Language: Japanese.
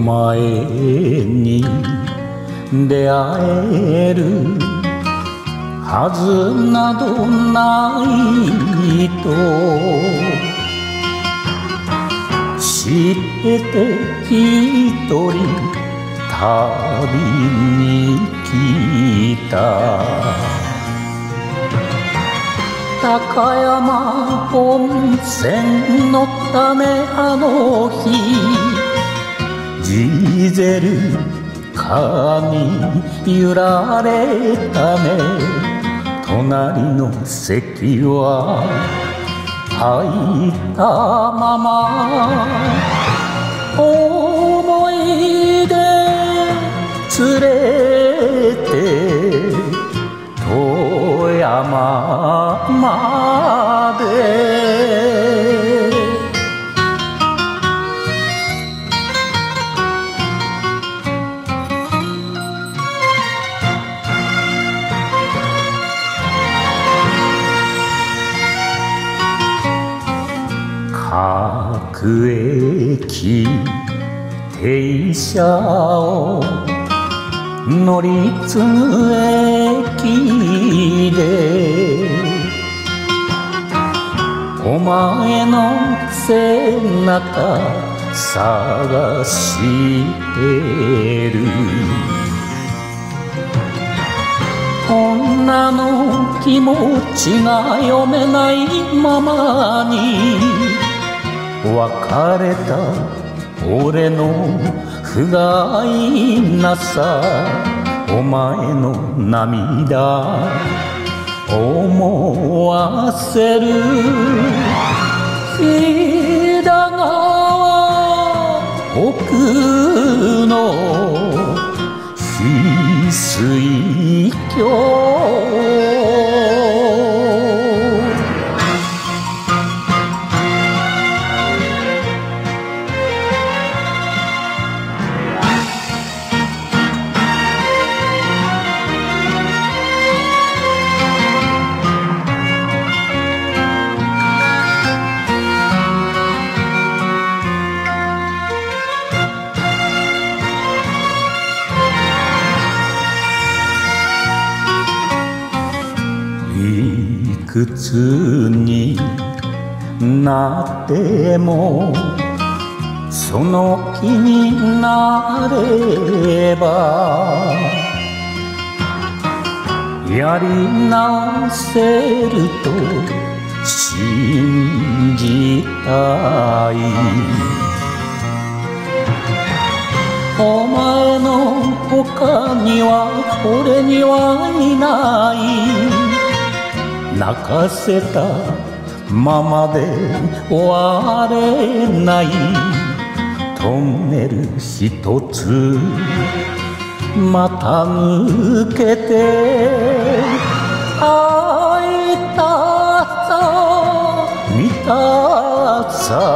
前に出会えるはずなどないと知ってて一人旅に来た高山温泉のためあの日ジーゼルカーに揺られたね隣の席は空いたまま思い出連れて富山まで各駅停車を乗り継ぐ駅でお前の背中探してる女の気持ちが読めないままに別れた俺の不甲斐なさお前の涙思わせる飛騨川奥の翡翠峡いくつになってもその気になればやり直せると信じたいお前の他には俺にはいない泣かせたままで終われないトンネル一つまた抜けて会いたさ見たさ